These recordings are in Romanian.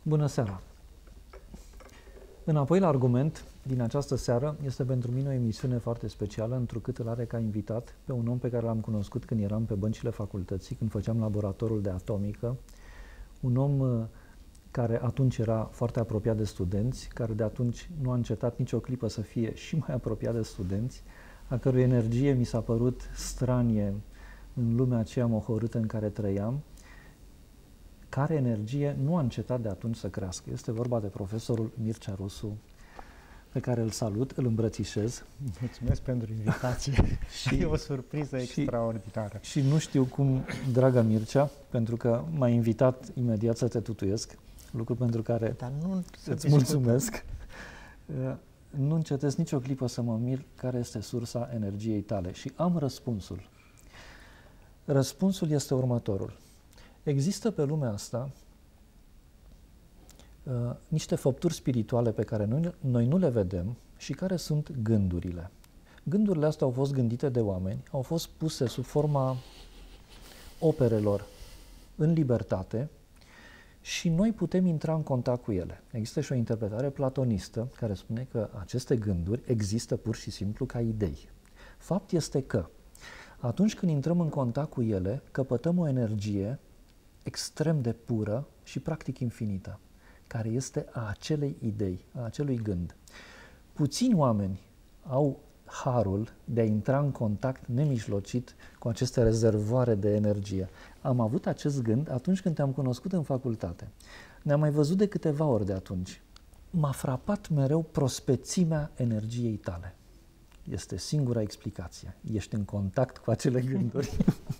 Bună seara! Înapoi la argument, din această seară, este pentru mine o emisiune foarte specială, întrucât îl are ca invitat pe un om pe care l-am cunoscut când eram pe băncile facultății, când făceam laboratorul de atomică, un om care atunci era foarte apropiat de studenți, care de atunci nu a încetat nicio clipă să fie și mai apropiat de studenți, a cărui energie mi s-a părut stranie în lumea aceea mohorâtă în care trăiam, care energie nu a încetat de atunci să crească. Este vorba de profesorul Mircea Rusu, pe care îl salut, îl îmbrățișez. Mulțumesc pentru invitație. Și e o surpriză extraordinară. Și nu știu cum, dragă Mircea, pentru că m-ai invitat imediat să te tutuiesc, lucru pentru care îți mulțumesc. Nu încetez nicio clipă să mă mir care este sursa energiei tale. Și am răspunsul. Răspunsul este următorul. Există pe lumea asta niște făpturi spirituale pe care noi nu le vedem și care sunt gândurile. Gândurile astea au fost gândite de oameni, au fost puse sub forma operelor în libertate și noi putem intra în contact cu ele. Există și o interpretare platonistă care spune că aceste gânduri există pur și simplu ca idei. Fapt este că atunci când intrăm în contact cu ele, căpătăm o energie extrem de pură și practic infinită, care este a acelei idei, a acelui gând. Puțini oameni au harul de a intra în contact nemijlocit cu aceste rezervoare de energie. Am avut acest gând atunci când te-am cunoscut în facultate. Ne-am mai văzut de câteva ori de atunci. M-a frapat mereu prospețimea energiei tale. Este singura explicație. Ești în contact cu acele gânduri.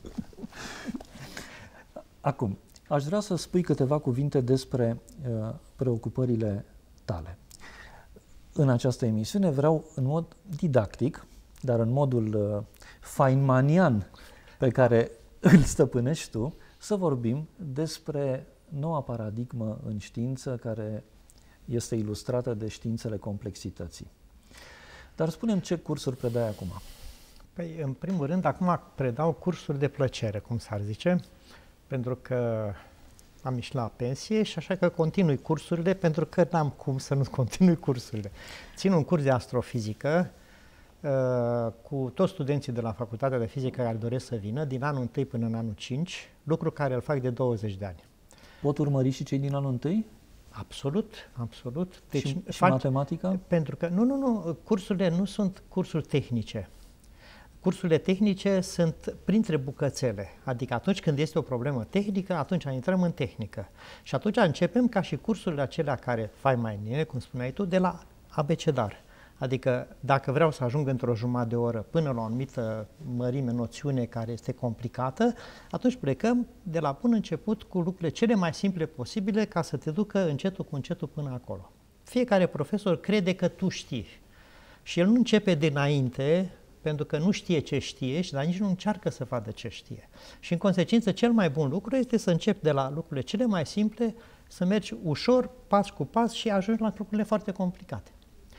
Acum, aș vrea să spui câteva cuvinte despre preocupările tale. În această emisiune vreau, în mod didactic, dar în modul feynmanian pe care îl stăpânești tu, să vorbim despre noua paradigmă în știință care este ilustrată de științele complexității. Dar spune-mi ce cursuri predai acum. Păi, în primul rând, acum predau cursuri de plăcere, cum s-ar zice, pentru că am ieșit la pensie și așa că continui cursurile, pentru că n-am cum să nu continui cursurile. Țin un curs de astrofizică cu toți studenții de la Facultatea de Fizică care doresc să vină, din anul 1 până în anul 5, lucru care îl fac de 20 de ani. Pot urmări și cei din anul 1? Absolut, absolut. Deci, și matematica? Pentru că, nu, cursurile nu sunt cursuri tehnice. Cursurile tehnice sunt printre bucățele, adică atunci când este o problemă tehnică, atunci intrăm în tehnică. Și atunci începem ca și cursurile acelea care fac mai bine, cum spuneai tu, de la abecedar. Adică dacă vreau să ajung într-o jumătate de oră până la o anumită mărime, noțiune care este complicată, atunci plecăm de la bun început cu lucrurile cele mai simple posibile ca să te ducă încetul cu încetul până acolo. Fiecare profesor crede că tu știi și el nu începe dinainte, pentru că nu știe ce știe, dar nici nu încearcă să vadă ce știe. Și în consecință, cel mai bun lucru este să începi de la lucrurile cele mai simple, să mergi ușor, pas cu pas și ajungi la lucrurile foarte complicate.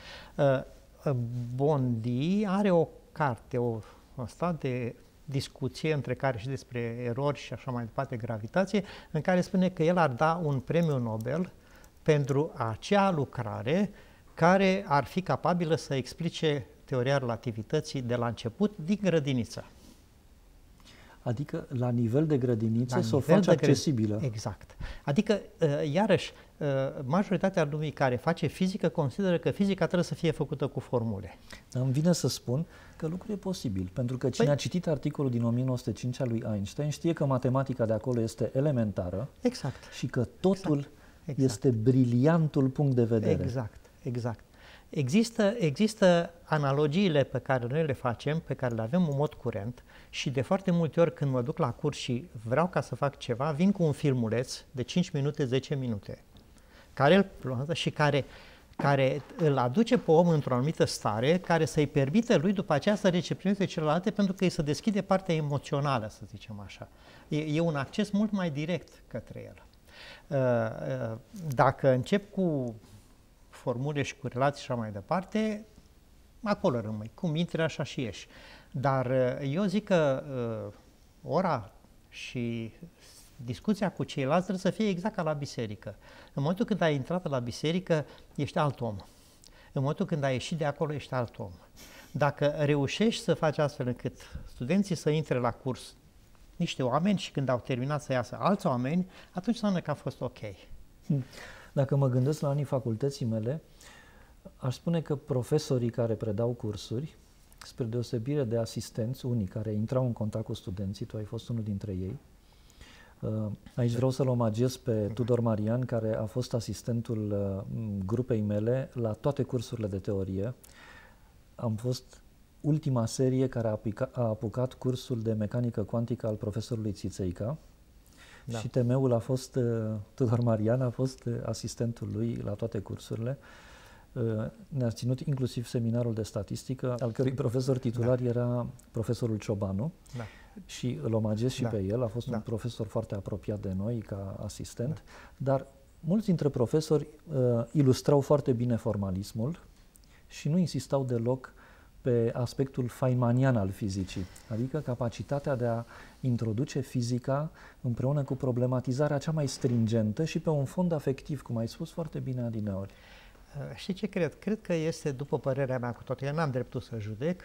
Bondi are o carte, o stat de discuție între care și despre erori și așa mai departe, gravitație, în care spune că el ar da un premiu Nobel pentru acea lucrare care ar fi capabilă să explice teoria relativității de la început, din grădiniță. Adică la nivel de grădiniță să o faci accesibilă. Exact. Adică, iarăși, majoritatea lumii care face fizică consideră că fizica trebuie să fie făcută cu formule. Îmi vine să spun că lucrul e posibil, pentru că cine a citit articolul din 1905 al lui Einstein știe că matematica de acolo este elementară. Exact. Și că totul este briliantul punct de vedere. Exact, exact. Există analogiile pe care noi le facem, pe care le avem în mod curent și de foarte multe ori când mă duc la curs și vreau ca să fac ceva, vin cu un filmuleț de 5 minute, 10 minute, care îl plantează și care îl aduce pe om într-o anumită stare, care să-i permite lui după aceea să recepționeze celelalte, pentru că îi se deschide partea emoțională, să zicem așa. E un acces mult mai direct către el. Dacă încep cu formule și cu relații și așa mai departe, acolo rămâi. Cum intri, așa și ieși. Dar eu zic că ora și discuția cu ceilalți trebuie să fie exact ca la biserică. În momentul când ai intrat la biserică, ești alt om. În momentul când ai ieșit de acolo, ești alt om. Dacă reușești să faci astfel încât studenții să intre la curs niște oameni și când au terminat să iasă alți oameni, atunci înseamnă că a fost ok. Dacă mă gândesc la anii facultății mele, aș spune că profesorii care predau cursuri, spre deosebire de asistenți, unii care intrau în contact cu studenții, tu ai fost unul dintre ei. Aici vreau să-l omagiez pe Tudor Marian, care a fost asistentul grupei mele la toate cursurile de teorie. Am fost ultima serie care a apucat cursul de mecanică cuantică al profesorului Țițeica. Da. Și temeul a fost, Tudor Marian a fost asistentul lui la toate cursurile. Ne-a ținut inclusiv seminarul de statistică, al cărui profesor titular era profesorul Ciobanu. Da. Și îl omagiez și pe el, a fost un profesor foarte apropiat de noi ca asistent, dar mulți dintre profesori ilustrau foarte bine formalismul și nu insistau deloc pe aspectul feynmanian al fizicii, adică capacitatea de a introduce fizica împreună cu problematizarea cea mai stringentă și pe un fond afectiv, cum ai spus foarte bine adineori. Știi ce cred? Cred că este, după părerea mea, cu toate că n-am dreptul să judec,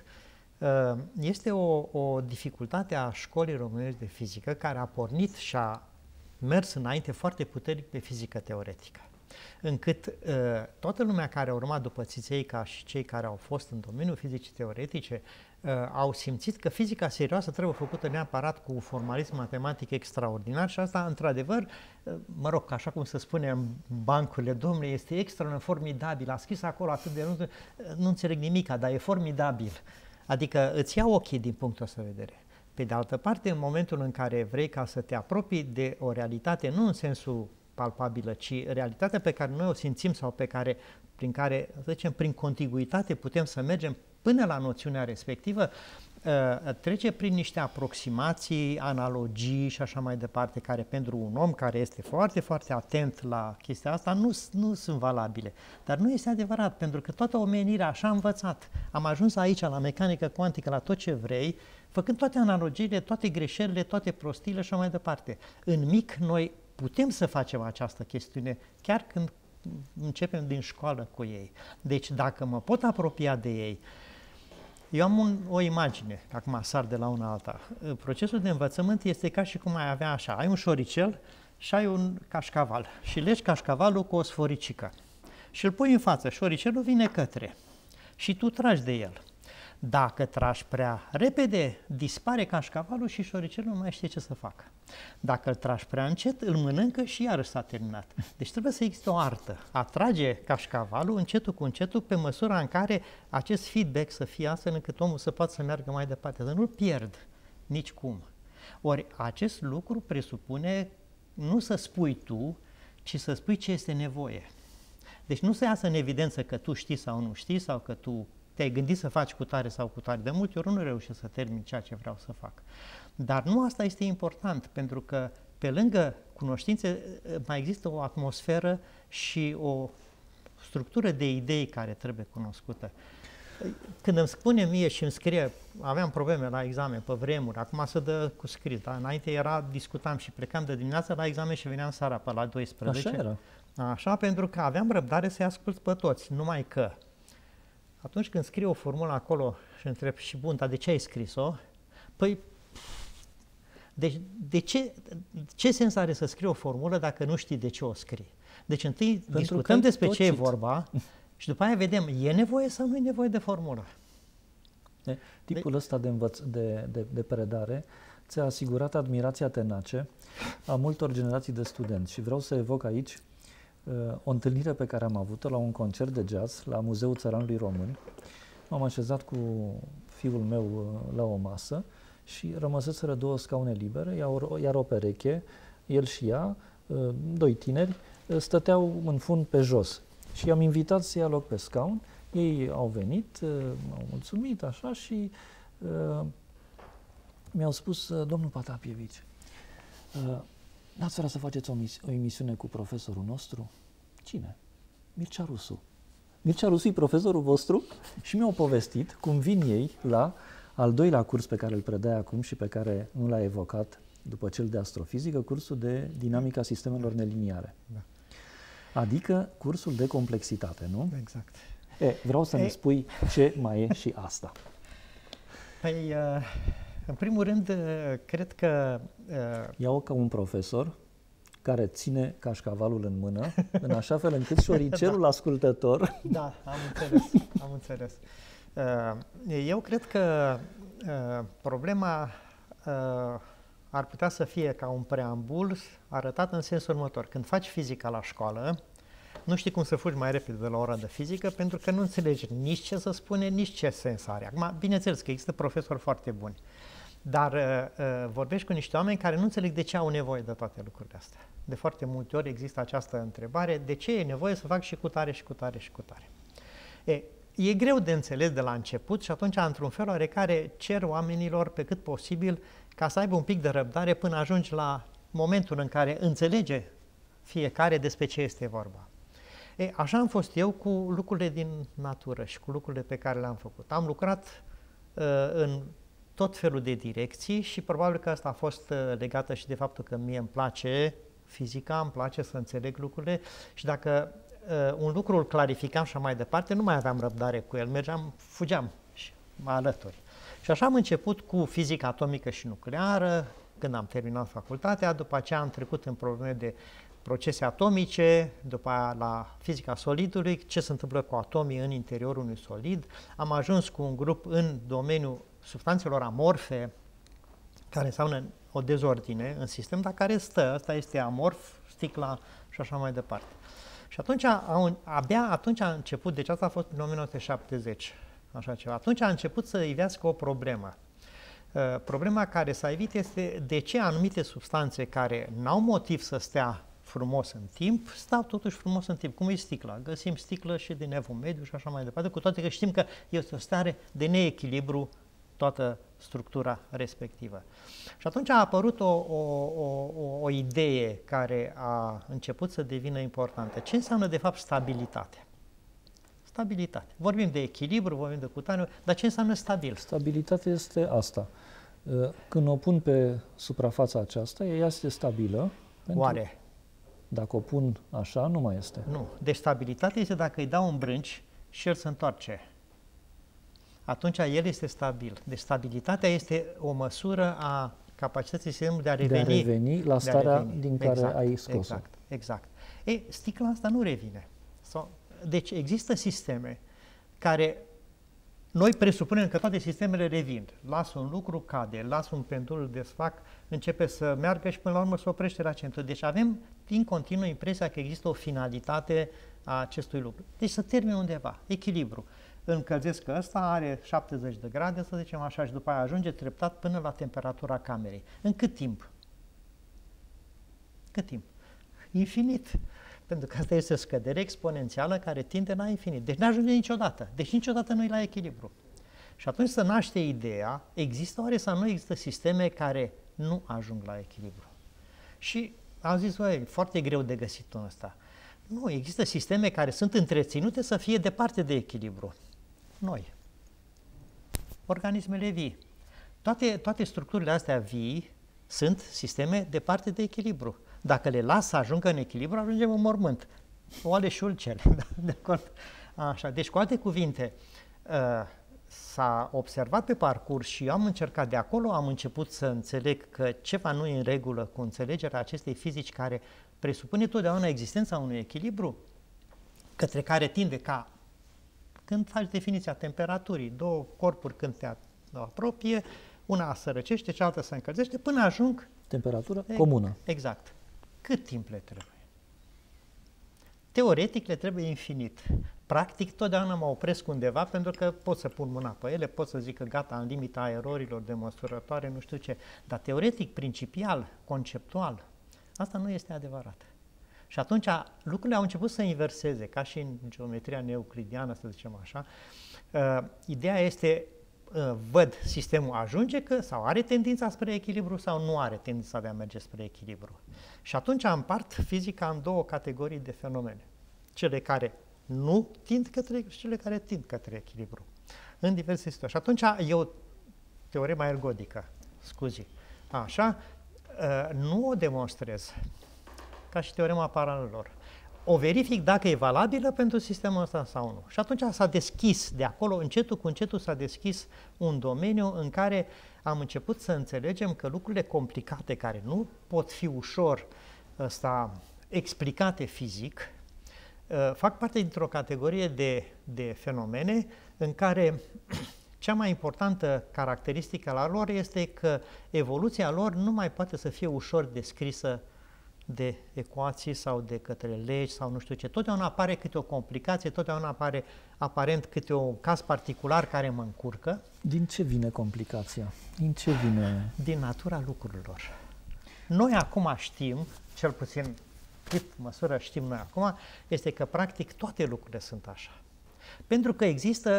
este o dificultate a școlii românești de fizică care a pornit și a mers înainte foarte puternic pe fizică teoretică. Încât toată lumea care a urmat după Țițeica și cei care au fost în domeniul fizicii teoretice au simțit că fizica serioasă trebuie făcută neapărat cu formalism matematic extraordinar și asta, într-adevăr, mă rog, așa cum se spune în bancurile Domnului, este extraordinar formidabil. A scris acolo atât de nu înțeleg nimica, dar e formidabil. Adică îți ia ochii din punctul ăsta de vedere. Pe de altă parte, în momentul în care vrei ca să te apropii de o realitate, nu în sensul palpabilă, ci realitatea pe care noi o simțim sau prin care, să zicem, prin contiguitate putem să mergem până la noțiunea respectivă, trece prin niște aproximații, analogii și așa mai departe, care pentru un om care este foarte, foarte atent la chestia asta nu sunt valabile. Dar nu este adevărat, pentru că toată omenirea așa a învățat. Am ajuns aici, la mecanică cuantică, la tot ce vrei, făcând toate analogiile, toate greșelile, toate prostiile și așa mai departe. În mic, noi putem să facem această chestiune chiar când începem din școală cu ei. Deci dacă mă pot apropia de ei, eu am o imagine, acum sar de la una alta. Procesul de învățământ este ca și cum ai avea așa, ai un șoricel și ai un cașcaval și legi cașcavalul cu o sforicică și îl pui în față, șoricelul vine către și tu tragi de el. Dacă tragi prea repede, dispare cașcavalul și șoricelul nu mai știe ce să facă. Dacă îl tragi prea încet, îl mănâncă și iarăși s-a terminat. Deci trebuie să existe o artă. A trage cașcavalul încetul cu încetul pe măsura în care acest feedback să fie astfel încât omul să poată să meargă mai departe, să nu-l pierd nicicum. Ori acest lucru presupune nu să spui tu, ci să spui ce este nevoie. Deci nu să iasă în evidență că tu știi sau nu știi sau că tu te-ai gândit să faci cu tare sau cu tare. De multe ori nu reușesc să termin ceea ce vreau să fac. Dar nu asta este important, pentru că pe lângă cunoștințe mai există o atmosferă și o structură de idei care trebuie cunoscută. Când îmi spune mie și îmi scrie, aveam probleme la examen pe vremuri, acum se dă cu scris, dar înainte discutam și plecam de dimineață la examen și veneam seara pe la 12. Așa era. Așa, pentru că aveam răbdare să-i ascult pe toți, numai că atunci când scrie o formulă acolo și întreb, și bun, dar de ce ai scris-o? Păi, ce sens are să scrii o formulă dacă nu știi de ce o scrii? Deci întâi discutăm despre ce e vorba și după aia vedem, e nevoie sau nu e nevoie de formulă? Tipul ăsta de predare ți-a asigurat admirația tenace a multor generații de studenți și vreau să evoc aici o întâlnire pe care am avut-o la un concert de jazz la Muzeul Țăranului Român. M-am așezat cu fiul meu la o masă și rămăseseră două scaune libere, iar o pereche, el și ea, doi tineri, stăteau în fund pe jos. Și i-am invitat să ia loc pe scaun. Ei au venit, m-au mulțumit așa și mi-au spus, domnul Patapievici, n-ați vrea să faceți o emisiune cu profesorul nostru? Cine? Mircea Rusu. Mircea Rusu e profesorul vostru? Și mi-au povestit cum vin ei la al doilea curs pe care îl predai acum și pe care nu l-a evocat după cel de astrofizică, cursul de dinamica sistemelor neliniare. Da. Adică cursul de complexitate, nu? Exact. Vreau să ne spui ce mai e și asta. Păi, în primul rând, cred că... Iau ca un profesor care ține cașcavalul în mână, în așa fel încât șoricelul ascultător... Da, am înțeles. Eu cred că problema ar putea să fie ca un preambul arătat în sensul următor. Când faci fizica la școală, nu știi cum să fugi mai repede de la ora de fizică, pentru că nu înțelegi nici ce să spune, nici ce sens are. Acum, bineînțeles că există profesori foarte buni, dar vorbești cu niște oameni care nu înțeleg de ce au nevoie de toate lucrurile astea. De foarte multe ori există această întrebare, de ce e nevoie să fac și cu tare, și cu tare, și cu tare? E greu de înțeles de la început și atunci, într-un fel oarecare, cer oamenilor pe cât posibil ca să aibă un pic de răbdare până ajungi la momentul în care înțelege fiecare despre ce este vorba. Așa am fost eu cu lucrurile din natură și cu lucrurile pe care le-am făcut. Am lucrat în tot felul de direcții și probabil că asta a fost legată și de faptul că mie îmi place fizica, îmi place să înțeleg lucrurile și dacă un lucru îl clarificam și mai departe, nu mai aveam răbdare cu el, fugeam și mă alături. Și așa am început cu fizica atomică și nucleară, când am terminat facultatea, după aceea am trecut în probleme de procese atomice, după aia la fizica solidului, ce se întâmplă cu atomii în interiorul unui solid. Am ajuns cu un grup în domeniul substanțelor amorfe, care înseamnă o dezordine în sistem, dar care ăsta este amorf, sticla și așa mai departe. Și atunci, abia atunci a început, deci asta a fost în 1970, așa ceva, atunci a început să ivească o problemă. Problema care s-a evit este de ce anumite substanțe care n-au motiv să stea frumos în timp, stau totuși frumos în timp. Cum e sticla? Găsim sticlă și din evul mediu și așa mai departe, cu toate că știm că este o stare de neechilibru toată structura respectivă. Și atunci a apărut o idee care a început să devină importantă. Ce înseamnă de fapt stabilitate? Stabilitate. Vorbim de echilibru, vorbim de cutaniu, dar ce înseamnă stabil? Stabilitatea este asta. Când o pun pe suprafața aceasta, ea este stabilă. Oare? Dacă o pun așa, nu mai este. Nu. Deci stabilitatea este dacă îi dau un brânci și el se întoarce. Atunci el este stabil. Deci stabilitatea este o măsură a capacității sistemului de a reveni la starea din care ai scos-o. Exact. Sticla asta nu revine. Deci există sisteme care noi presupunem că toate sistemele revin. Lasă un lucru, cade, lasă un pendul, desfac, începe să meargă și până la urmă se oprește la centru. Deci avem din continuu impresia că există o finalitate a acestui lucru. Deci să termine undeva, echilibru. Încălzesc că ăsta are 70 de grade, să zicem așa, și după aia ajunge treptat până la temperatura camerei. În cât timp? Cât timp? Infinit. Pentru că asta este o scădere exponențială care tinde la infinit. Deci nu ajunge niciodată. Deci niciodată nu e la echilibru. Și atunci se naște ideea, există oare sau nu există sisteme care nu ajung la echilibru? Și am zis, e foarte greu de găsit în ăsta. Nu, există sisteme care sunt întreținute să fie departe de echilibru. Noi, organismele vii, toate structurile astea vii sunt sisteme departe de echilibru. Dacă le las să ajungă în echilibru, ajungem în mormânt. Oale și ulcele, de acord? Așa, deci cu alte cuvinte, s-a observat pe parcurs și eu am încercat de acolo, am început să înțeleg că ceva nu e în regulă cu înțelegerea acestei fizici care presupune totdeauna existența unui echilibru către care tinde ca când faci definiția temperaturii, două corpuri când te apropie, una se răcește, cealaltă se încălzește, până ajung... Temperatură comună. Exact. Cât timp le trebuie? Teoretic le trebuie infinit. Practic, totdeauna mă opresc undeva pentru că pot să pun mâna pe ele, pot să zic că gata, în limita erorilor de măsurătoare, nu știu ce. Dar teoretic, principial, conceptual, asta nu este adevărat. Și atunci lucrurile au început să inverseze, ca și în geometria neeuclidiană, să zicem așa. Ideea este, văd sistemul ajunge sau are tendința spre echilibru sau nu are tendința de a merge spre echilibru. Și atunci împart fizica în două categorii de fenomene. Cele care nu tind către și cele care tind către echilibru. În diverse situații. Și atunci e o teorema ergodică, scuzi. Așa, nu o demonstrez ca și teorema paralelelor. O verific dacă e valabilă pentru sistemul ăsta sau nu. Și atunci s-a deschis, de acolo, încetul cu încetul s-a deschis un domeniu în care am început să înțelegem că lucrurile complicate, care nu pot fi ușor explicate fizic, fac parte dintr-o categorie de fenomene în care cea mai importantă caracteristică la lor este că evoluția lor nu mai poate să fie ușor descrisă de ecuații sau de către legi sau nu știu ce. Totdeauna apare câte o complicație, totdeauna apare aparent câte un caz particular care mă încurcă. Din ce vine complicația? Din ce vine? Din natura lucrurilor. Noi acum știm, cel puțin cât măsură știm noi acum, este că practic toate lucrurile sunt așa. Pentru că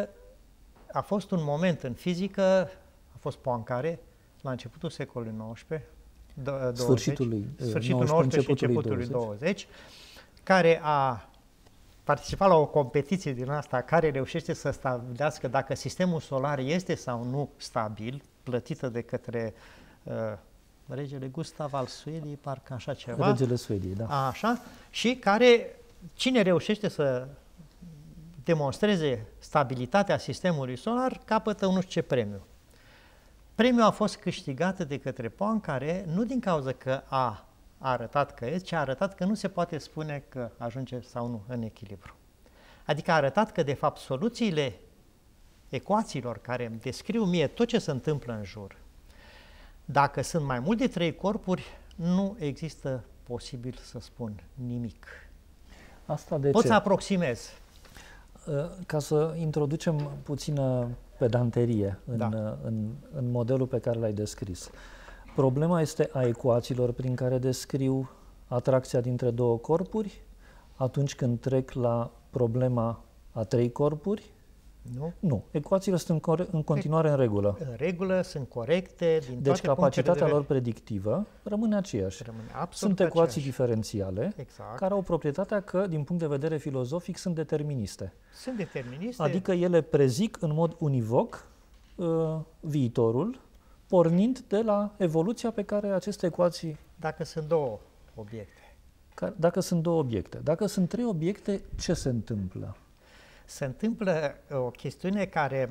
a fost un moment în fizică, a fost Poincaré, la începutul secolului XIX, sfârșitul 19 și începutul 20, care a participat la o competiție din asta care reușește să stabilească dacă sistemul solar este sau nu stabil, plătită de către regele Gustav al Suediei, parcă așa ceva. Regele Suediei, da. Așa, și care, cine reușește să demonstreze stabilitatea sistemului solar, capătă nu știu ce premiu. Premiul a fost câștigat de către Poincaré nu din cauza că a arătat că ci a arătat că nu se poate spune că ajunge sau nu în echilibru. Adică a arătat că, de fapt, soluțiile ecuațiilor care îmi descriu mie tot ce se întâmplă în jur, dacă sunt mai mult de 3 corpuri, nu există posibil să spun nimic. Asta de Pot ce? să aproximez. Ca să introducem puțină pedanterie în modelul pe care l-ai descris. Problema este a ecuațiilor prin care descriu atracția dintre 2 corpuri atunci când trec la problema a 3 corpuri? Nu. Nu. Ecuațiile sunt în continuare în regulă. În regulă, sunt corecte din deci toate capacitatea lor predictivă rămâne aceeași. Sunt ecuații diferențiale care au proprietatea că, din punct de vedere filozofic, sunt deterministe. Sunt deterministe. Adică ele prezic în mod univoc viitorul, pornind de la evoluția pe care aceste ecuații... Dacă sunt 2 obiecte. Dacă sunt 2 obiecte. Dacă sunt 3 obiecte, ce se întâmplă? Se întâmplă o chestiune care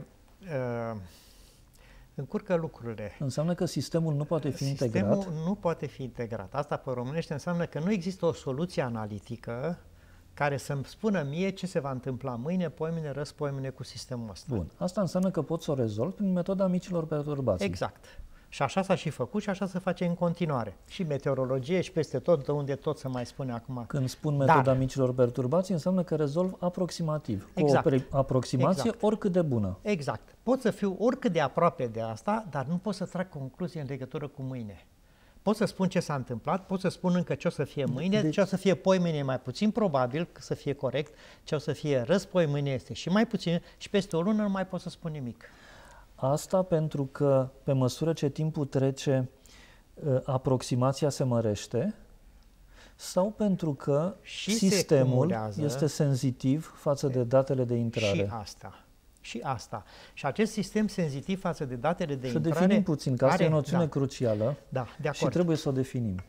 încurcă lucrurile. Înseamnă că sistemul nu poate fi integrat? Sistemul nu poate fi integrat. Asta pe românește înseamnă că nu există o soluție analitică care să-mi spună mie ce se va întâmpla mâine, poimine, răspoimine cu sistemul ăsta. Bun. Asta înseamnă că pot să o rezolv prin metoda micilor perturbații. Exact. Și așa s-a și făcut și așa se face în continuare. Și meteorologie și peste tot, de unde tot se mai spune acum. Când spun metoda micilor perturbații, înseamnă că rezolv aproximativ. Exact. Cu o aproximație oricât de bună. Exact. Pot să fiu oricât de aproape de asta, dar nu pot să trag concluzii în legătură cu mâine. Pot să spun ce s-a întâmplat, pot să spun încă ce o să fie mâine, ce o să fie poimâine mai puțin probabil să fie corect, ce o să fie răspoimâine este și mai puțin și peste o lună nu mai pot să spun nimic. Asta pentru că pe măsură ce timpul trece, aproximația se mărește sau pentru că și sistemul este senzitiv față de datele de intrare? Și asta. Și acest sistem senzitiv față de datele de intrare... Să definim puțin, că asta e o noțiune crucială de și trebuie să o definim.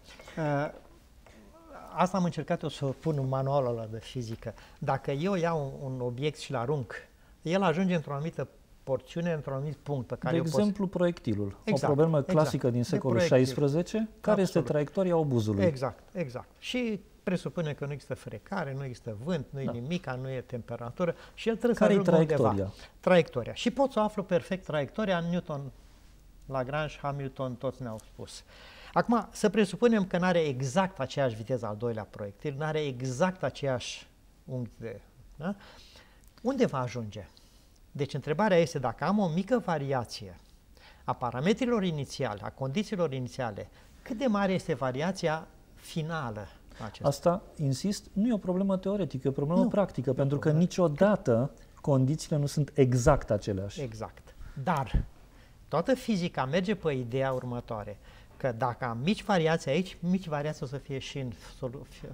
Asta am încercat eu să o pun în manualul ăla de fizică. Dacă eu iau un obiect și-l arunc, el ajunge într-o anumită porțiune, într-un anumit punct pe care de exemplu, proiectilul. Exact, o problemă clasică din secolul XVI, care este traiectoria obuzului. Exact. Și presupune că nu există frecare, nu există vânt, nu e nimic, nu e temperatură și el trebuie să ajungă undeva. Traiectoria. Și pot să aflu perfect traiectoria. Newton, Lagrange, Hamilton, toți ne-au spus. Acum, să presupunem că nu are exact aceeași viteză al doilea proiectil, nu are exact aceeași unghi de... Da? Unde va ajunge? Deci întrebarea este dacă am o mică variație a parametrilor inițiale, a condițiilor inițiale, cât de mare este variația finală? Asta, insist, nu e o problemă teoretică, e o problemă practică, pentru că niciodată condițiile nu sunt exact aceleași. Exact. Dar toată fizica merge pe ideea următoare, că dacă am mici variații aici, mici variații o să fie și în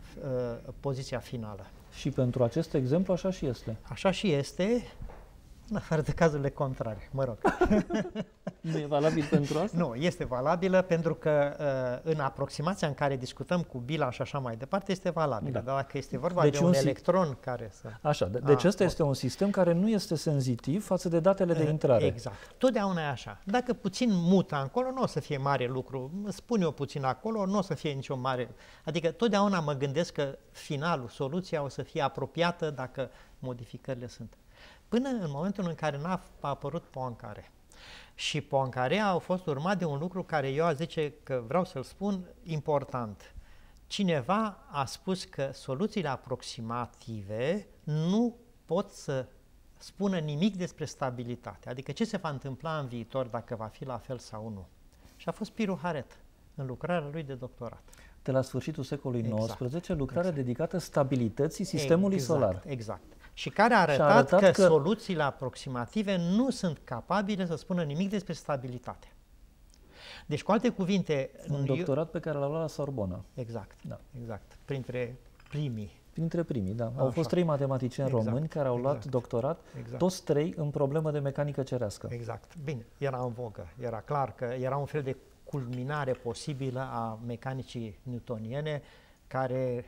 poziția finală. Și pentru acest exemplu așa și este. Așa și este. în afară de cazurile contrare, mă rog. Nu e valabil pentru asta? Nu, este valabilă pentru că în aproximația în care discutăm cu bila și așa mai departe este valabilă. Da. Dar dacă este vorba Deci de un electron care să... Așa, deci ăsta este un sistem care nu este senzitiv față de datele de intrare. Exact. Totdeauna e așa. Dacă puțin mută acolo, nu o să fie mare lucru. Spun eu puțin acolo, nu o să fie nicio mare... Adică totdeauna mă gândesc că finalul, soluția o să fie apropiată dacă modificările sunt. Până în momentul în care n-a apărut Poincaré. Și Poincaré a fost urmat de un lucru care eu aș zice că vreau să-l spun important. Cineva a spus că soluțiile aproximative nu pot să spună nimic despre stabilitate, adică ce se va întâmpla în viitor dacă va fi la fel sau nu. Și a fost Piru Haret în lucrarea lui de doctorat. De la sfârșitul secolului XIX, lucrare dedicată stabilității sistemului exact, solar. Exact. Și care a arătat că soluțiile aproximative nu sunt capabile să spună nimic despre stabilitate. Deci, cu alte cuvinte... Un doctorat pe care l-a luat la Sorbona. Exact, da. Exact. Printre primii. Printre primii, da. Au fost 3 matematicieni români care au luat doctorat, toți 3 în problemă de mecanică cerească. Exact. Bine, era în vogă. Era clar că era un fel de culminare posibilă a mecanicii newtoniene care...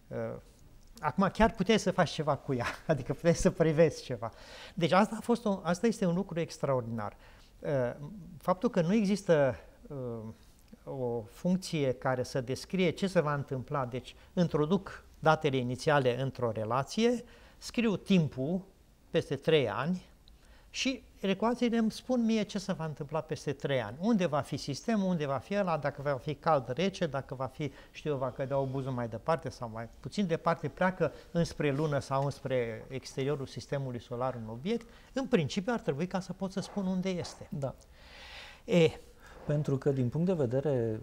acum chiar puteai să faci ceva cu ea, adică puteai să prevezi ceva. Deci asta este un lucru extraordinar. Faptul că nu există o funcție care să descrie ce se va întâmpla, deci introduc datele inițiale într-o relație, scriu timpul peste 3 ani și ecuațiile îmi spun mie ce se va întâmpla peste 3 ani. Unde va fi sistemul, unde va fi ăla, dacă va fi cald, rece, dacă va fi, știu eu, va cădea obuzul mai departe sau mai puțin departe, pleacă înspre lună sau înspre exteriorul sistemului solar un obiect, în principiu ar trebui ca să pot să spun unde este. Da. Pentru că din punct de vedere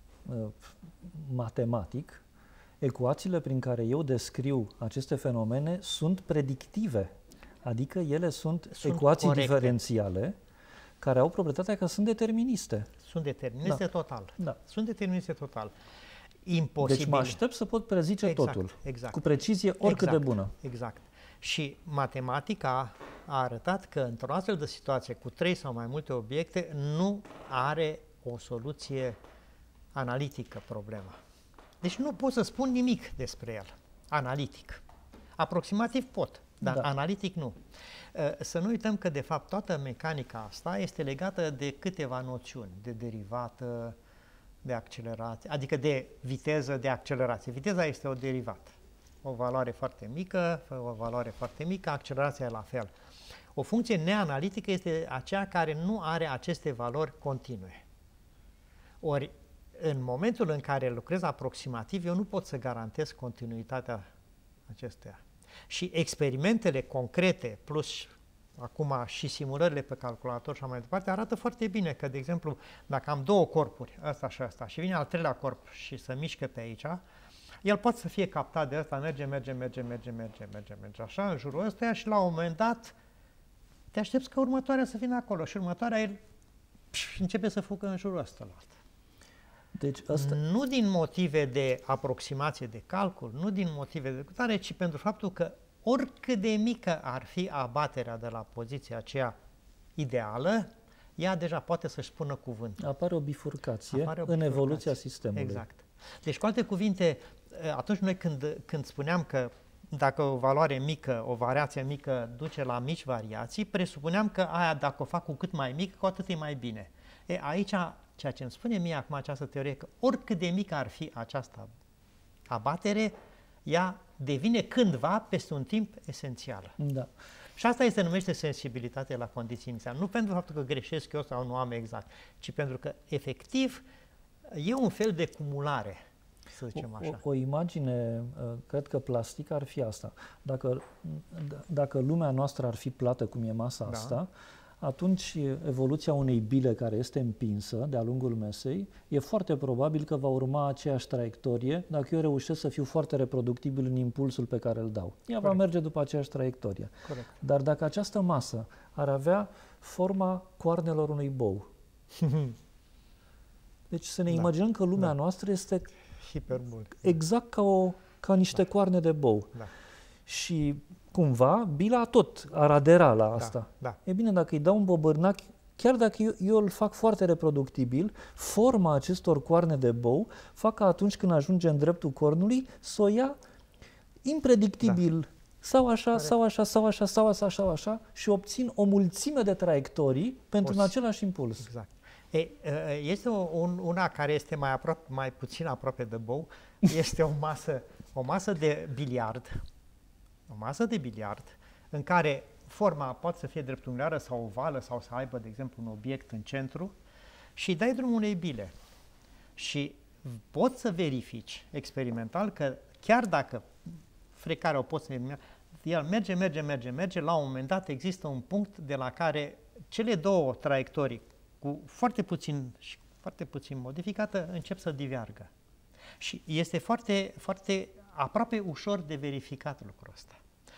matematic, ecuațiile prin care eu descriu aceste fenomene sunt predictive. Adică ele sunt ecuații diferențiale care au proprietatea că sunt deterministe. Sunt deterministe total. Da. Sunt deterministe total. Imposibil. Deci mă aștept să pot prezice totul. Cu precizie oricât de bună. Exact. Și matematica a arătat că într-o astfel de situație cu 3 sau mai multe obiecte nu are o soluție analitică problema. Deci nu pot să spun nimic despre el, analitic. Aproximativ pot, dar analitic nu. Să nu uităm că, de fapt, toată mecanica asta este legată de câteva noțiuni, de derivată, de accelerație, adică de viteză, de accelerație. Viteza este o derivată. O valoare foarte mică, o valoare foarte mică, accelerația e la fel. O funcție neanalitică este aceea care nu are aceste valori continue. Ori, în momentul în care lucrez aproximativ, eu nu pot să garantez continuitatea acesteia. Și experimentele concrete, plus acum și simulările pe calculator și mai departe, arată foarte bine că, de exemplu, dacă am 2 corpuri, ăsta și ăsta, și vine al 3-lea corp și se mișcă pe aici, el poate să fie captat de ăsta, merge așa, în jurul ăstuia și la un moment dat te aștepți ca următoarea să vină acolo și următoarea el începe să fugă în jurul ăstălalt. Deci asta... Nu din motive de aproximație de calcul, nu din motive de executare, ci pentru faptul că oricât de mică ar fi abaterea de la poziția aceea ideală, ea deja poate să-și spună cuvântul. Apare o bifurcație în evoluția sistemului. Exact. Deci, cu alte cuvinte, atunci noi când spuneam că dacă o valoare mică, o variație mică duce la mici variații, presupuneam că aia, dacă o fac cu cât mai mic, cu atât e mai bine. Aici, ceea ce îmi spune mie acum această teorie, că oricât de mică ar fi această abatere, ea devine cândva, peste un timp, esențială. Da. Și asta se numește sensibilitate la condiții inițiale. Nu pentru faptul că greșesc eu sau nu am exact, ci pentru că, efectiv, e un fel de cumulare, să zicem așa. O imagine, cred că plastică, ar fi asta. Dacă lumea noastră ar fi plată, cum e masa asta, atunci evoluția unei bile care este împinsă de-a lungul mesei, e foarte probabil că va urma aceeași traiectorie dacă eu reușesc să fiu foarte reproductibil în impulsul pe care îl dau. Ea va merge după aceeași traiectorie. Corect. Dar dacă această masă ar avea forma coarnelor unui bou, deci să ne imaginăm că lumea noastră este hiperbolic, exact ca niște coarne de bou. Da. Și cumva bila tot ar adera la asta. Da. E bine, dacă îi dau un bobârnac, chiar dacă eu îl fac foarte reproductibil, forma acestor coarne de bou fac ca atunci când ajunge în dreptul cornului să o ia impredictibil, sau așa, sau așa, sau așa, sau așa, sau așa, și obțin o mulțime de traiectorii pentru un același impuls. Exact. Este una care este mai puțin aproape de bou, este o masă de biliard, în care forma poate să fie dreptunghiară sau ovală sau să aibă, de exemplu, un obiect în centru și dai drumul unei bile. Și poți să verifici experimental că chiar dacă fiecare o poți să el merge, la un moment dat există un punct de la care cele două traiectorii cu foarte puțin modificată încep să divergă. Și este foarte aproape ușor de verificat lucrul ăsta.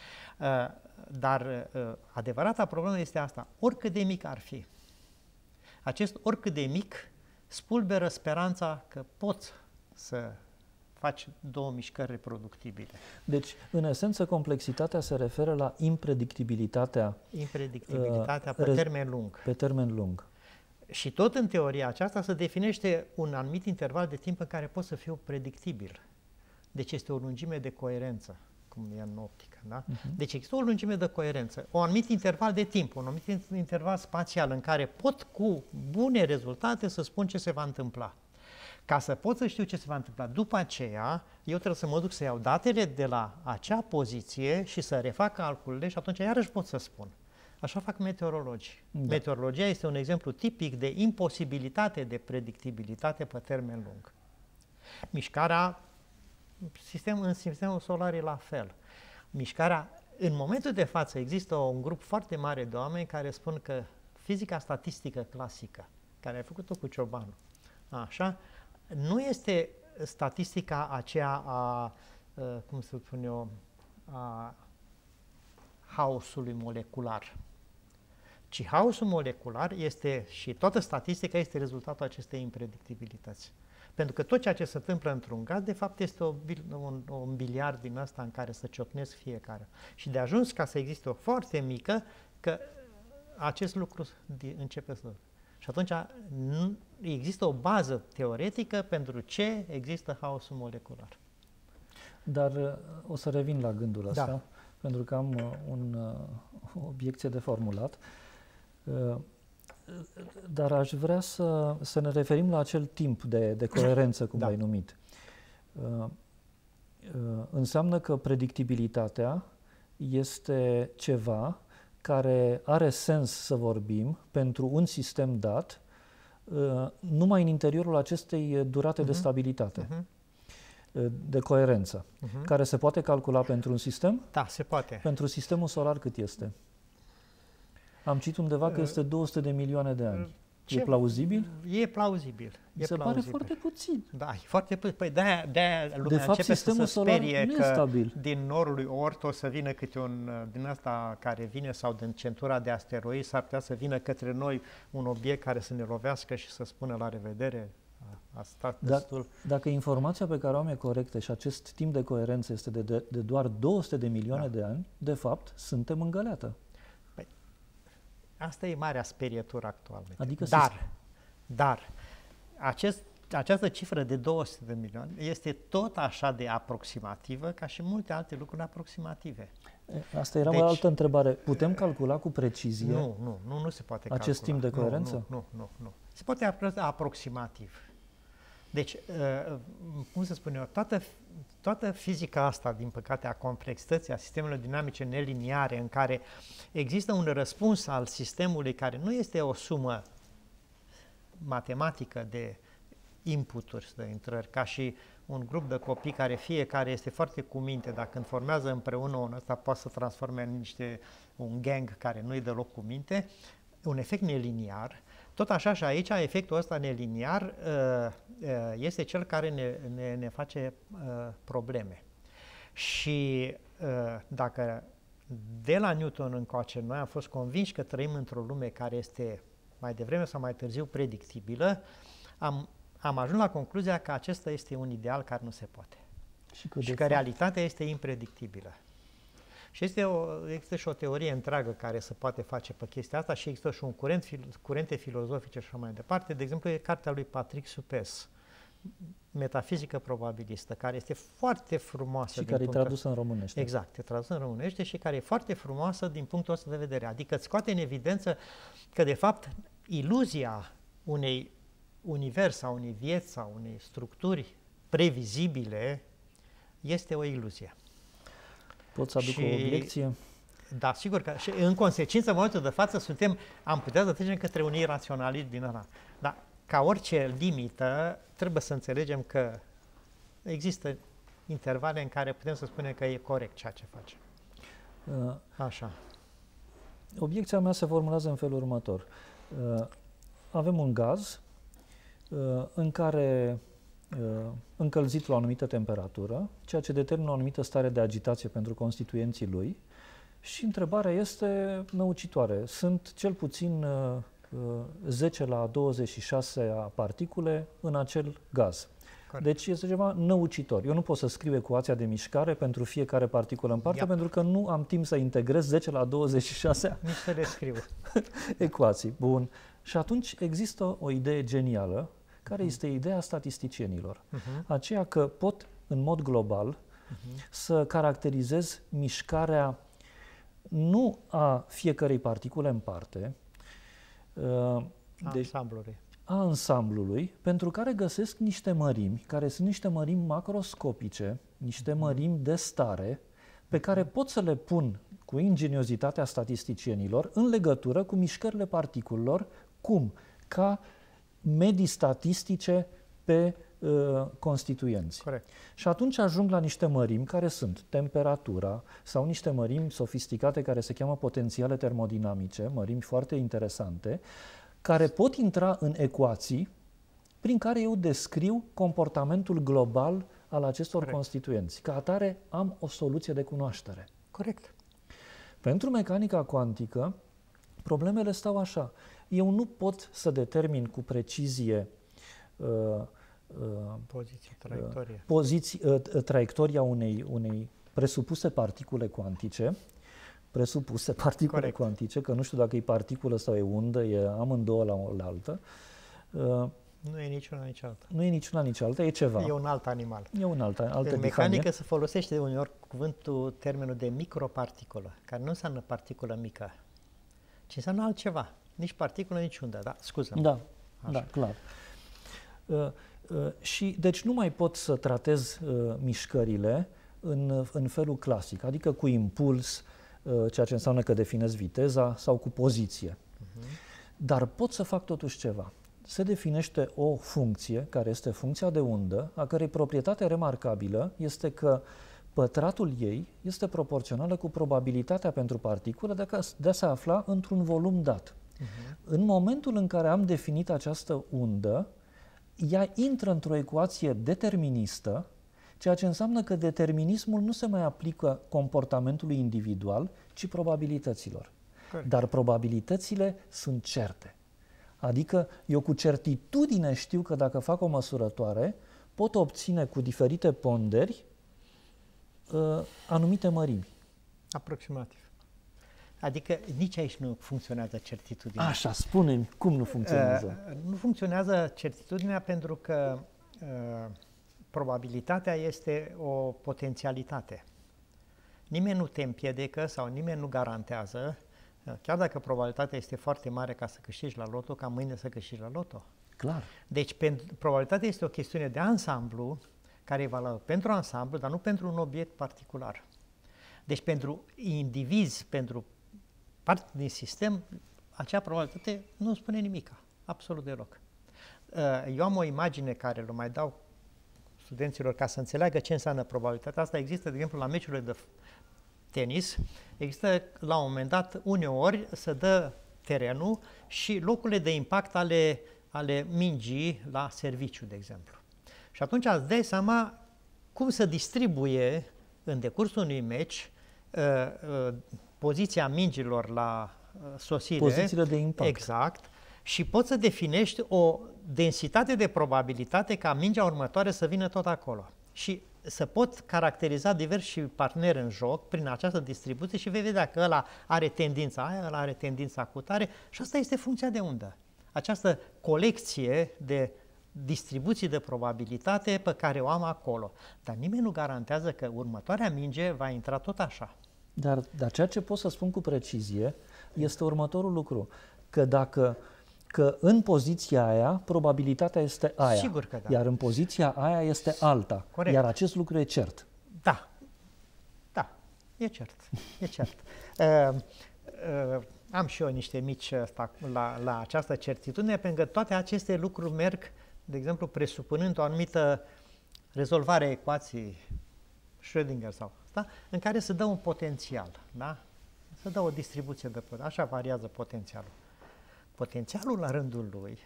Dar adevărata problemă este asta. Oricât de mic ar fi, acest oricât de mic spulberă speranța că poți să faci două mișcări reproductibile. Deci, în esență, complexitatea se referă la impredictibilitatea pe termen lung. Pe termen lung. Și tot în teoria aceasta se definește un anumit interval de timp în care poți să fiu predictibil. Deci este o lungime de coerență, cum e în optică. Da? Deci există o lungime de coerență, un anumit interval de timp, un anumit interval spațial în care pot cu bune rezultate să spun ce se va întâmpla. Ca să pot să știu ce se va întâmpla după aceea, eu trebuie să mă duc să iau datele de la acea poziție și să refac calculele și atunci iarăși pot să spun. Așa fac meteorologii. Da. Meteorologia este un exemplu tipic de imposibilitate de predictibilitate pe termen lung. Mișcarea în sistemul solar e la fel. Mișcarea, în momentul de față există un grup foarte mare de oameni care spun că fizica statistică clasică, care a făcut-o cu Ciobanu, așa, nu este statistica aceea cum să spun eu, a haosului molecular. Ci haosul molecular este, și toată statistica este rezultatul acestei impredictibilități. Pentru că tot ceea ce se întâmplă într-un gaz, de fapt, este un biliard din ăsta în care să ciocnesc fiecare. Și de ajuns ca să existe o foarte mică, că acest lucru începe să... Și atunci există o bază teoretică pentru ce există haosul molecular. Dar o să revin la gândul ăsta, pentru că am o obiecție de formulat. Dar aș vrea să ne referim la acel timp de coerență, cum l-ai numit. Înseamnă că predictibilitatea este ceva care are sens să vorbim pentru un sistem dat numai în interiorul acestei durate de stabilitate, de coerență, care se poate calcula pentru un sistem? Da, se poate. Pentru sistemul solar cât este? Am citit undeva că este 200 de milioane de ani. E plauzibil? E plauzibil. Se pare foarte puțin. Da, e foarte puțin. Păi de-aia lumea fapt, începe să se sperie că stabil. Din norul lui Oort o să vină câte un, din asta care vine, sau din centura de asteroizi, s-ar putea să vină către noi un obiect care să ne lovească și să spună la revedere. A stat destul. Dacă informația pe care o am e corectă și acest timp de coerență este de doar 200 de milioane de ani, de fapt, suntem în găleată. Asta e marea sperietură actualmente. Adică dar această cifră de 200 de milioane este tot așa de aproximativă ca și multe alte lucruri aproximative. Asta era o altă întrebare. Putem calcula cu precizie? Nu se poate calcula. Acest timp de coerență? Nu. Se poate aproximativ. Deci, cum să spun eu, toată fizica asta, din păcate, a complexității, a sistemelor dinamice neliniare, în care există un răspuns al sistemului care nu este o sumă matematică de inputuri, de intrări, ca și un grup de copii care fiecare este foarte cu minte, dacă când formează împreună unul ăsta poate să transforme în un gang care nu e deloc cu minte, un efect neliniar. Tot așa și aici efectul ăsta neliniar este cel care ne face probleme. Și dacă de la Newton încoace noi am fost convinși că trăim într-o lume care este mai devreme sau mai târziu predictibilă, am ajuns la concluzia că acesta este un ideal care nu se poate. Și că realitatea este impredictibilă. Și există și o teorie întreagă care se poate face pe chestia asta și există și un curente filozofice și așa mai departe. De exemplu, e cartea lui Patrick Suppes, Metafizică probabilistă, care este foarte frumoasă. Și care e tradusă în românește. Exact, e tradusă în românește și care e foarte frumoasă din punctul ăsta de vedere. Adică îți scoate în evidență că, de fapt, iluzia unei univers, a unei vieți, a unei structuri previzibile este o iluzie. Pot să aduc o obiecție? Da, sigur că și în consecință, în momentul de față, am putea să trecem către un iraționalism din ăla. Dar ca orice limită, trebuie să înțelegem că există intervale în care putem să spunem că e corect ceea ce facem. Așa. Obiecția mea se formulează în felul următor. Avem un gaz în care încălzit la o anumită temperatură, ceea ce determină o anumită stare de agitație pentru constituenții lui și întrebarea este năucitoare. Sunt cel puțin 10 la 26 particule în acel gaz. Corect. Deci este ceva năucitor. Eu nu pot să scriu ecuația de mișcare pentru fiecare particulă în parte, pentru că nu am timp să integrez 10 la 26 nici să le scriu. Ecuații. Bun. Și atunci există o idee genială, care este ideea statisticienilor. Aceea că pot, în mod global, să caracterizez mișcarea nu a fiecărei particule în parte, a ansamblului, pentru care găsesc niște mărimi, care sunt niște mărimi macroscopice, niște mărimi de stare, pe care pot să le pun cu ingeniozitatea statisticienilor în legătură cu mișcările particulelor, cum? Ca medii statistice pe constituenți. Corect. Și atunci ajung la niște mărimi care sunt temperatura sau niște mărimi sofisticate care se cheamă potențiale termodinamice, mărimi foarte interesante, care pot intra în ecuații prin care eu descriu comportamentul global al acestor Corect. constituenți. Ca atare am o soluție de cunoaștere. Corect. Pentru mecanica cuantică, problemele stau așa. Eu nu pot să determin cu precizie traiectoria unei presupuse particule cuantice, cuantice, că nu știu dacă e particulă sau e undă, e amândouă la altă. Nu e nici una, nici alta. Nu e nici una, nici alta, e ceva. E un alt animal. E un altă în mecanică se folosește uneori termenul de microparticulă, care nu înseamnă particulă mică, ci înseamnă altceva. Nici particulă, nici undă. Da, scuză-mă. Da, clar. Și deci nu mai pot să tratez mișcările în felul clasic, adică cu impuls, ceea ce înseamnă că definez viteza, sau cu poziție. Dar pot să fac totuși ceva. Se definește o funcție, care este funcția de undă, a cărei proprietate remarcabilă este că pătratul ei este proporțională cu probabilitatea pentru particulă de a se afla într-un volum dat. În momentul în care am definit această undă, ea intră într-o ecuație deterministă, ceea ce înseamnă că determinismul nu se mai aplică comportamentului individual, ci probabilităților. Corect. Dar probabilitățile sunt certe. Adică eu cu certitudine știu că dacă fac o măsurătoare, pot obține cu diferite ponderi anumite mărimi. Aproximativ. Adică nici aici nu funcționează certitudinea. Așa, spune-mi, cum nu funcționează? Nu funcționează certitudinea pentru că probabilitatea este o potențialitate. Nimeni nu te împiedică sau nimeni nu garantează, chiar dacă probabilitatea este foarte mare ca să câștigi la loto, ca mâine să câștigi la loto. Clar. Deci probabilitatea este o chestiune de ansamblu, care e valabilă pentru ansamblu, dar nu pentru un obiect particular. Deci pentru indivizi, pentru parte din sistem, acea probabilitate nu spune nimica, absolut deloc. Eu am o imagine care le mai dau studenților ca să înțeleagă ce înseamnă probabilitatea asta. Există, de exemplu, la meciurile de tenis, există la un moment dat, uneori, se dă terenul și locurile de impact ale mingii la serviciu, de exemplu. Și atunci îți dai seama cum se distribuie în decursul unui meci poziția mingilor la sosire. Pozițiile de impact. Exact. Și poți să definești o densitate de probabilitate ca mingea următoare să vină tot acolo. Și să pot caracteriza diversi parteneri în joc prin această distribuție și vei vedea că ăla are tendința aia, ăla are tendința cutare și asta este funcția de undă. Această colecție de distribuții de probabilitate pe care o am acolo. Dar nimeni nu garantează că următoarea minge va intra tot așa. Dar ceea ce pot să spun cu precizie este următorul lucru, că în poziția aia probabilitatea este aia, Sigur că da. iar în poziția aia este alta. Corect. Iar acest lucru e cert. Da, da, e cert, e cert. Am și eu niște mici la această certitudine, pentru că toate aceste lucruri merg, de exemplu, presupunând o anumită rezolvare a ecuației Schrödinger sau asta, în care se dă un potențial, da? Se dă o distribuție de potențial, așa variază potențialul. Potențialul la rândul lui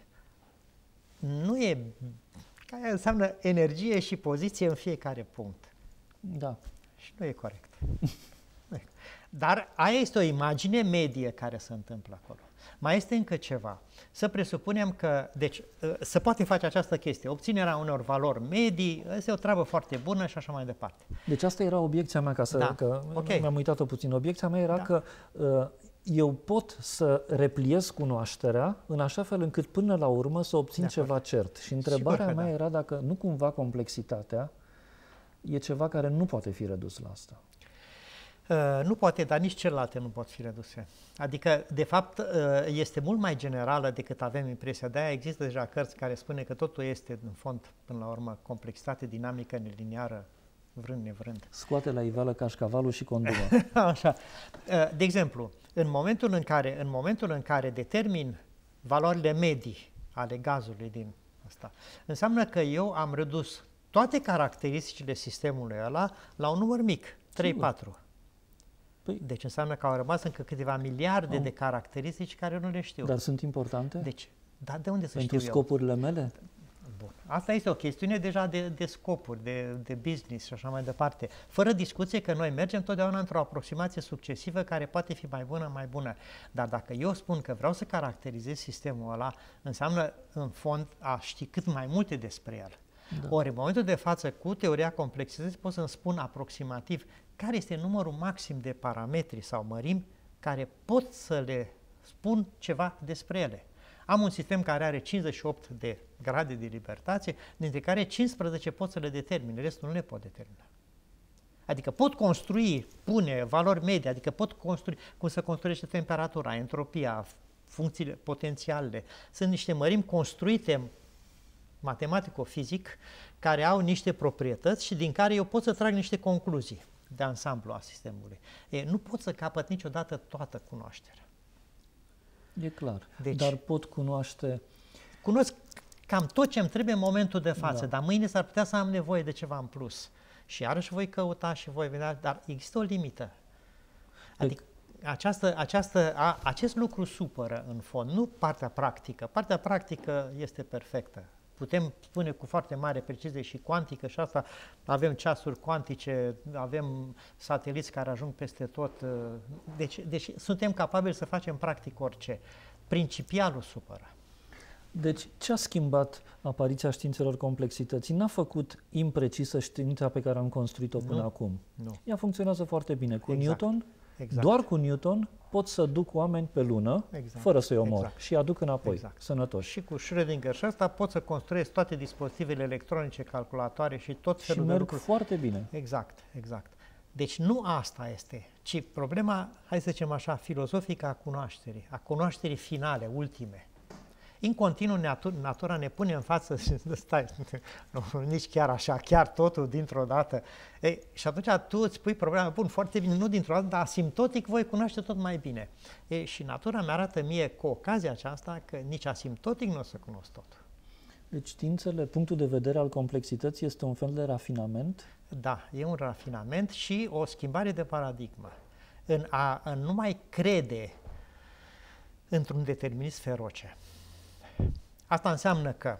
nu e, care înseamnă energie și poziție în fiecare punct. Da. Și nu e corect. Dar aia este o imagine medie care se întâmplă acolo. Mai este încă ceva. Să presupunem că, deci, se poate face această chestie. Obținerea unor valori medii este o treabă foarte bună și așa mai departe. Deci asta era obiecția mea, că okay. mi-am uitat-o puțin. Obiecția mea era că eu pot să repliez cunoașterea în așa fel încât până la urmă să obțin ceva cert. Și întrebarea mea era dacă nu cumva complexitatea e ceva care nu poate fi redus la asta. Nu poate, dar nici celelalte nu pot fi reduse. Adică, de fapt, este mult mai generală decât avem impresia. De-aia există deja cărți care spune că totul este, în fond, până la urmă, complexitate dinamică neliniară, vrând nevrând. Scoate la iveală cașcavalul și condumă. Așa. De exemplu, în momentul în care determin valorile medii ale gazului din asta, înseamnă că eu am redus toate caracteristicile sistemului ăla la un număr mic, 3-4. Deci înseamnă că au rămas încă câteva miliarde de caracteristici care nu le știu. Dar sunt importante? Deci, dar de unde să pentru știu scopurile mele? Bun. Asta este o chestiune deja de scopuri, de business și așa mai departe. Fără discuție că noi mergem totdeauna într-o aproximație succesivă care poate fi mai bună. Dar dacă eu spun că vreau să caracterizez sistemul ăla, înseamnă în fond a ști cât mai multe despre el. Da. Ori în momentul de față, cu teoria complexității, pot să-mi spun aproximativ care este numărul maxim de parametri sau mărimi care pot să le spun ceva despre ele. Am un sistem care are 58 de grade de libertate, dintre care 15 pot să le determine, restul nu le pot determina. Adică pot construi, pune valori medii, adică pot construi, cum se construiește temperatura, entropia, funcțiile potențiale. Sunt niște mărimi construite matematico-fizic, care au niște proprietăți și din care eu pot să trag niște concluzii de ansamblu a sistemului. Nu pot să capăt niciodată toată cunoașterea. E clar. Deci, dar pot cunoaște... Cunosc cam tot ce îmi trebuie în momentul de față, dar mâine s-ar putea să am nevoie de ceva în plus. Și iarăși voi căuta și voi vedea, dar există o limită. Adică acest lucru supără în fond, nu partea practică. Partea practică este perfectă. Putem spune cu foarte mare precizie și cuantică și asta, avem ceasuri cuantice, avem sateliți care ajung peste tot, deci suntem capabili să facem practic orice. Principialul supără. Deci ce a schimbat apariția științelor complexității? N-a făcut imprecisă știința pe care am construit-o până acum. Nu. Ea funcționează foarte bine. Cu Newton, exact. Doar cu Newton pot să duc oameni pe lună fără să-i omor și aduc înapoi, sănătoși. Și cu Schrödinger și asta pot să construiesc toate dispozitivele electronice, calculatoare și tot felul de lucruri. foarte bine. Exact. Deci nu asta este, ci problema, hai să zicem așa, filozofică a cunoașterii finale, ultime. În continuu natura ne pune în față, stai, nu, nici chiar așa, chiar totul dintr-o dată. Și atunci tu îți pui problema, bun, foarte bine, nu dintr-o dată, dar asimptotic voi cunoaște tot mai bine. Și natura mi-arată mie cu ocazia aceasta că nici asimptotic nu o să cunosc tot. Deci științele, punctul de vedere al complexității este un fel de rafinament? Da, e un rafinament și o schimbare de paradigmă. În nu mai crede într-un determinism feroce. Asta înseamnă că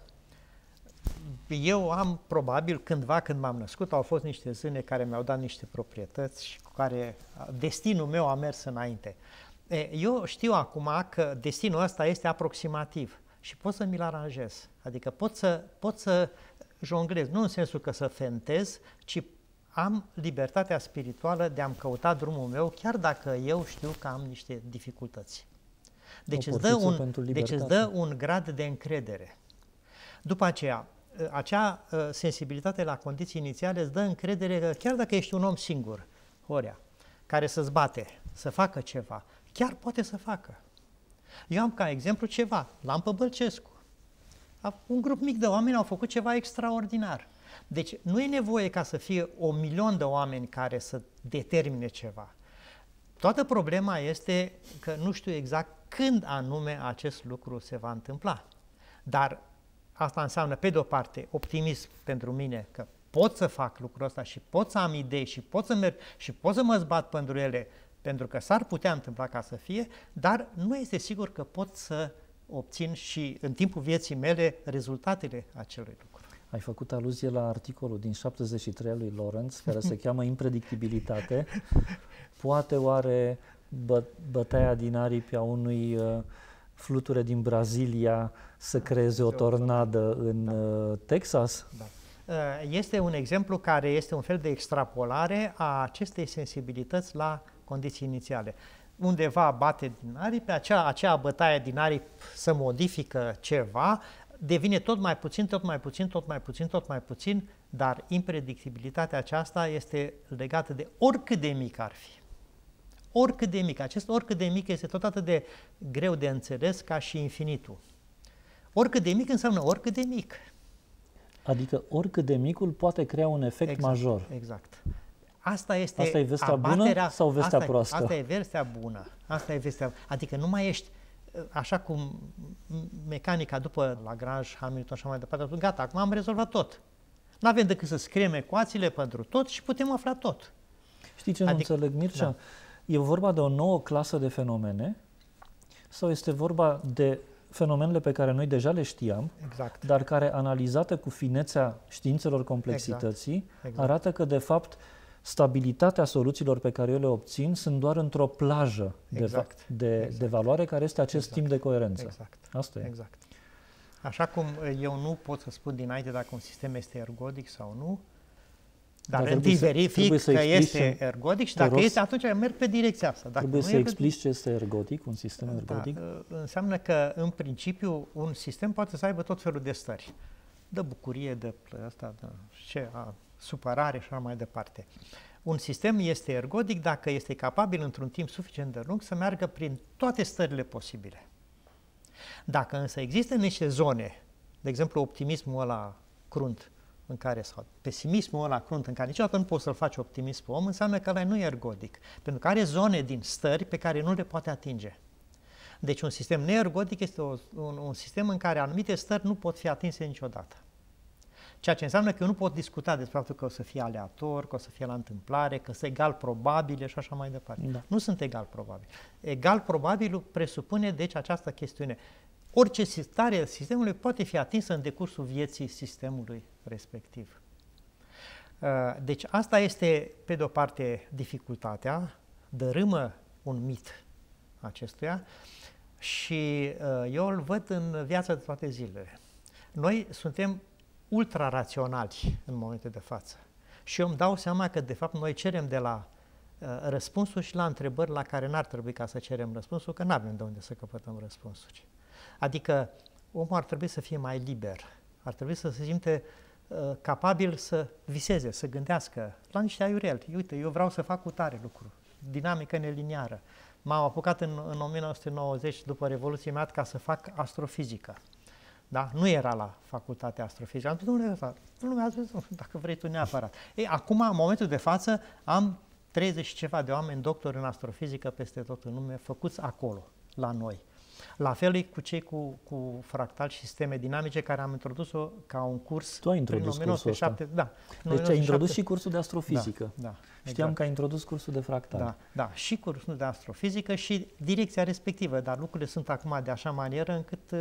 eu am probabil cândva când m-am născut au fost niște zâne care mi-au dat niște proprietăți și cu care destinul meu a mers înainte. Eu știu acum că destinul ăsta este aproximativ și pot să mi-l aranjez. Adică pot să jonglez, nu în sensul că să fentez, ci am libertatea spirituală de a-mi căuta drumul meu, chiar dacă eu știu că am niște dificultăți. Deci îți dă un grad de încredere. După aceea, acea sensibilitate la condiții inițiale îți dă încredere că chiar dacă ești un om singur, Horea, care să-ți bate, să facă ceva, chiar poate să facă. Eu am ca exemplu ceva, Lampă Bălcescu. Un grup mic de oameni au făcut ceva extraordinar. Deci nu e nevoie ca să fie 1.000.000 de oameni care să determine ceva. Toată problema este că nu știu exact când anume acest lucru se va întâmpla. Dar asta înseamnă, pe de-o parte, optimism pentru mine, că pot să fac lucrul ăsta și pot să am idei și pot să merg și pot să mă zbat pentru ele, pentru că s-ar putea întâmpla ca să fie, dar nu este sigur că pot să obțin și în timpul vieții mele rezultatele acelui lucru. Ai făcut aluzie la articolul din 73 al lui Lawrence, care se cheamă Impredictibilitate. Poate oare bătaia din aripi a unui fluture din Brazilia să creeze o tornadă în Texas? Da. Este un exemplu care este un fel de extrapolare a acestei sensibilități la condiții inițiale. Undeva bate din aripi, acea bătaie din aripi se modifică ceva, devine tot mai puțin, tot mai puțin, tot mai puțin, tot mai puțin, dar impredictibilitatea aceasta este legată de oricât de mic ar fi. Oricât de mic. Acest oricât de mic este tot atât de greu de înțeles ca și infinitul. Oricât de mic înseamnă oricât de mic. Adică oricât de micul poate crea un efect major. Exact. Asta e vestea bună sau vestea proastă? Asta e vestea bună. Asta e vestea. Adică nu mai ești așa cum mecanica după Lagrange, Hamilton și așa mai departe. Gata, acum am rezolvat tot. Nu avem decât să scriem ecuațiile pentru tot și putem afla tot. Știi ce nu înțeleg, Mircea? Da. E vorba de o nouă clasă de fenomene sau este vorba de fenomenele pe care noi deja le știam, exact, dar care, analizate cu finețea științelor complexității, exact, arată că, de fapt, stabilitatea soluțiilor pe care eu le obțin sunt doar într-o plajă de valoare care este acest timp de coerență. Exact. Asta e. Exact. Așa cum eu nu pot să spun dinainte dacă un sistem este ergodic sau nu, dar întâi verific că este ergodic și dacă este, atunci merg pe direcția asta. Dacă trebuie să explici ce este ergodic, un sistem ergodic? Înseamnă că, în principiu, un sistem poate să aibă tot felul de stări. De bucurie, de supărare și așa mai departe. Un sistem este ergodic dacă este capabil, într-un timp suficient de lung, să meargă prin toate stările posibile. Dacă însă există niște zone, de exemplu optimismul ăla crunt, sau pesimismul ăla crunt în care niciodată nu poți să-l faci optimist pe om, înseamnă că ăla nu e ergodic, pentru că are zone din stări pe care nu le poate atinge. Deci un sistem neergodic este un sistem în care anumite stări nu pot fi atinse niciodată. Ceea ce înseamnă că eu nu pot discuta despre faptul că o să fie aleator, că o să fie la întâmplare, că sunt egal probabile și așa mai departe. Da. Nu sunt egal probabili. Egal probabilul presupune, deci, această chestiune. Orice stare sistemului poate fi atinsă în decursul vieții sistemului respectiv. Deci asta este, pe de o parte, dificultatea, dărâmă un mit acestuia și eu îl văd în viața de toate zilele. Noi suntem ultra-raționali în momentul de față și eu îmi dau seama că, de fapt, noi cerem de la răspunsuri și la întrebări la care n-ar trebui ca să cerem răspunsul, că n-avem de unde să căpătăm răspunsuri. Adică omul ar trebui să fie mai liber, ar trebui să se simte capabil să viseze, să gândească la niște aiureli. Uite, eu vreau să fac cu tare lucru, dinamică neliniară. M-am apucat în 1990, după Revoluție, imediat ca să fac astrofizică. Da? Nu era la facultatea astrofizică. Am spus, lumea a zis, dacă vrei tu neapărat. Ei, acum, în momentul de față, am 30 și ceva de oameni doctori în astrofizică peste tot în lume, făcuți acolo, la noi. La fel e cu cei cu fractal și sisteme dinamice, care am introdus-o ca un curs. Tu ai introdus cursul ăsta. Da. Deci ai introdus și cursul de astrofizică. Da, Știam că ai introdus cursul de fractal. Da, și cursul de astrofizică și direcția respectivă, dar lucrurile sunt acum de așa manieră încât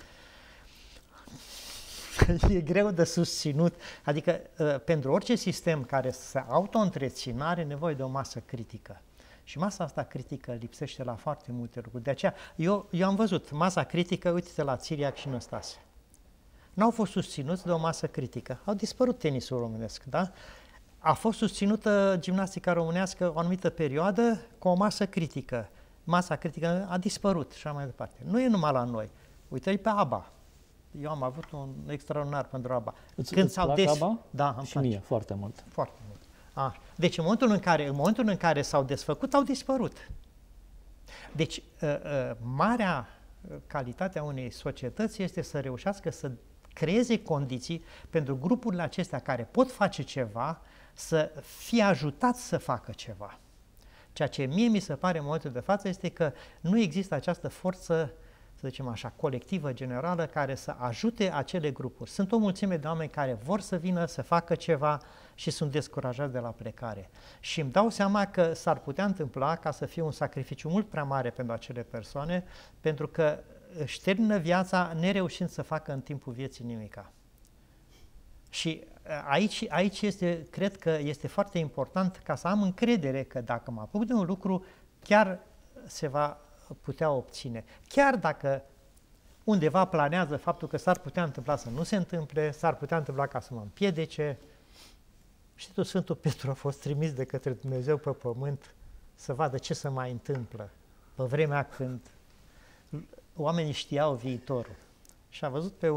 e greu de susținut. Adică pentru orice sistem care se auto-întrețină are nevoie de o masă critică. Și masa asta critică lipsește la foarte multe lucruri. De aceea, eu am văzut masa critică, uite-te la Țiriac și Năstase. n-au fost susținuți de o masă critică. Au dispărut tenisul românesc, da? A fost susținută gimnastica românească o anumită perioadă cu o masă critică. Masa critică a dispărut și așa mai departe. Nu e numai la noi. Uite-i pe ABBA. Eu am avut un extraordinar pentru ABBA. Îți plac ABBA? Da, îmi și place. mie, foarte mult. Foarte mult. Deci în momentul în care s-au desfăcut, au dispărut. Deci marea calitatea unei societăți este să reușească să creeze condiții pentru grupurile acestea care pot face ceva, să fie ajutați să facă ceva. Ceea ce mie mi se pare în momentul de față este că nu există această forță, să zicem așa, colectivă, generală, care să ajute acele grupuri. Sunt o mulțime de oameni care vor să vină să facă ceva și sunt descurajați de la plecare. Și îmi dau seama că s-ar putea întâmpla ca să fie un sacrificiu mult prea mare pentru acele persoane, pentru că își termină viața nereușind să facă în timpul vieții nimica. Și aici cred că este foarte important ca să am încredere că dacă mă apuc de un lucru, chiar se va putea obține. Chiar dacă undeva planează faptul că s-ar putea întâmpla să nu se întâmple, s-ar putea întâmpla ca să mă împiedice. Știi tu, Sfântul Petru a fost trimis de către Dumnezeu pe pământ să vadă ce se mai întâmplă pe vremea când oamenii știau viitorul. Și a văzut pe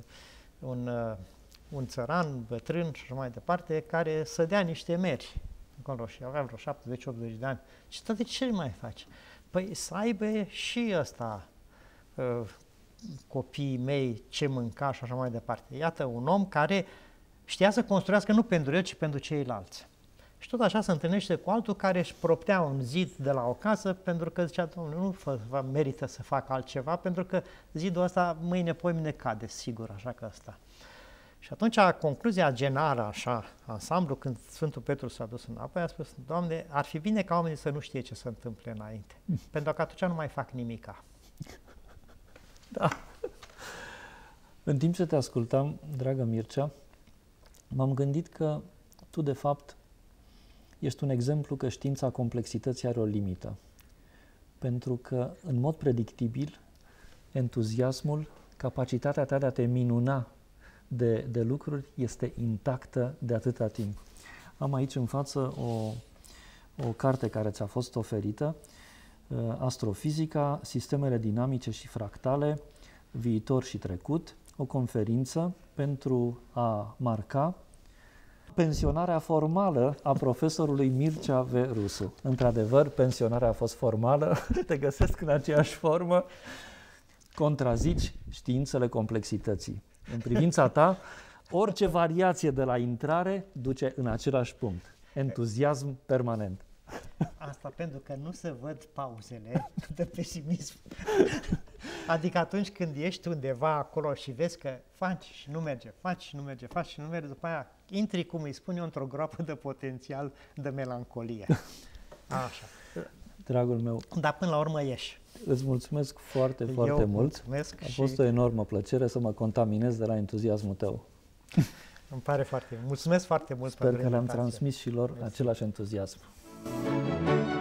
un țăran, bătrân și așa mai departe, care sădea niște meri acolo și avea vreo 70-80 de ani. Și de ce mai faci? Păi să aibă și ăsta copiii mei ce mânca și așa mai departe. Iată un om care știa să construiască nu pentru el, ci pentru ceilalți. Și tot așa se întâlnește cu altul care își proptea un zid de la o casă pentru că zicea, domnule, nu merită să fac altceva, pentru că zidul ăsta mâine, poimine cade, sigur, așa că ăsta. Și atunci concluzia generală, așa, ansamblu, când Sfântul Petru s-a dus înapoi, a spus, Doamne, ar fi bine ca oamenii să nu știe ce se întâmplă înainte, pentru că atunci nu mai fac nimica. Da. În timp ce te ascultam, dragă Mircea, m-am gândit că tu, de fapt, ești un exemplu că știința complexității are o limită. Pentru că, în mod predictibil, entuziasmul, capacitatea ta de a te minuna de lucruri este intactă de atâta timp. Am aici în față o carte care ți-a fost oferită, Astrofizica, sistemele dinamice și fractale, viitor și trecut, o conferință pentru a marca pensionarea formală a profesorului Mircea V. Rusu. Într-adevăr, pensionarea a fost formală, te găsesc în aceeași formă, contrazici științele complexității. În privința ta, orice variație de la intrare duce în același punct. Entuziasm permanent. Asta pentru că nu se văd pauzele de pesimism. Adică atunci când ești undeva acolo și vezi că faci și nu merge, faci și nu merge, faci și nu merge, după aia intri, cum îi spun eu, într-o groapă de potențial de melancolie. Așa. Dragul meu. Dar până la urmă ieși. Îți mulțumesc foarte mult. Mulțumesc. A fost o enormă plăcere să mă contaminez de la entuziasmul tău. Îmi pare foarte mult. Mulțumesc foarte mult. Sper că le-am transmis și lor același entuziasm.